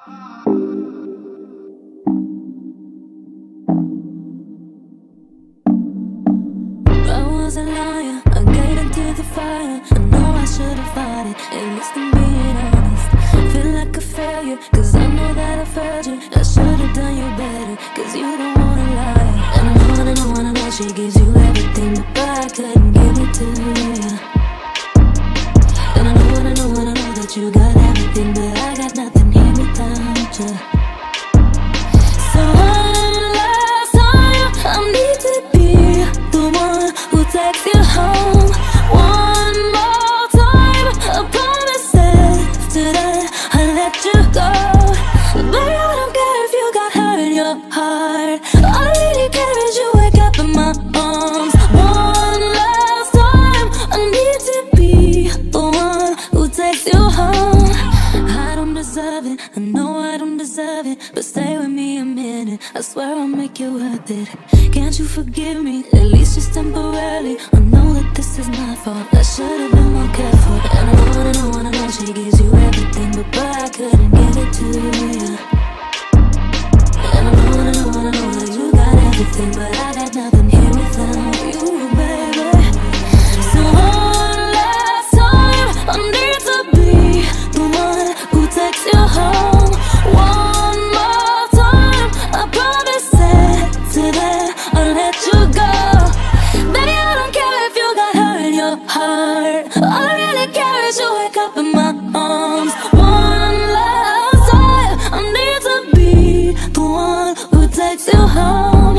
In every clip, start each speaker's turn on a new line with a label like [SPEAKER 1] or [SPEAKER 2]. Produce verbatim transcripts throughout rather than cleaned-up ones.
[SPEAKER 1] was a liar, I gave into the fire. I know I should've fought it, at least I'm being honest. Feel like a failure, cause I know that I failed you. I should've done you better, cause you don't wanna lie. And I wanna know, wanna know she gives you everything, but I couldn't give it to you. And I know, wanna know, wanna know that you got everything, but I got nothing here without you. So one last time, I need to be the one who takes you home. One more time, I promise after that I'll let you go. Baby, I don't care if you got hurt in your heart. All I really care is you wake up in my arms. One last time, I need to be the one who takes you home. I don't deserve it, I know I don't deserve it, but stay with me a minute, I swear I'll make you worth it. Can't you forgive me, at least just temporarily? I know that this is my fault, I should've been more careful. And I wanna know, wanna know she gives you everything, but boy, I couldn't give it to you. And I wanna know, wanna know that you got everything, but I got nothing here without you, baby. So one last time, I need to be the one who takes you home. One more time, I promise after that I'll let you go. Baby, I don't care if you got hurt in your heart. All I really care is you wake up in my arms. One last time, I need to be the one who takes you home.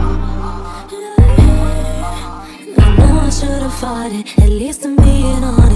[SPEAKER 1] I know I should've fought it, at least I'm being honest.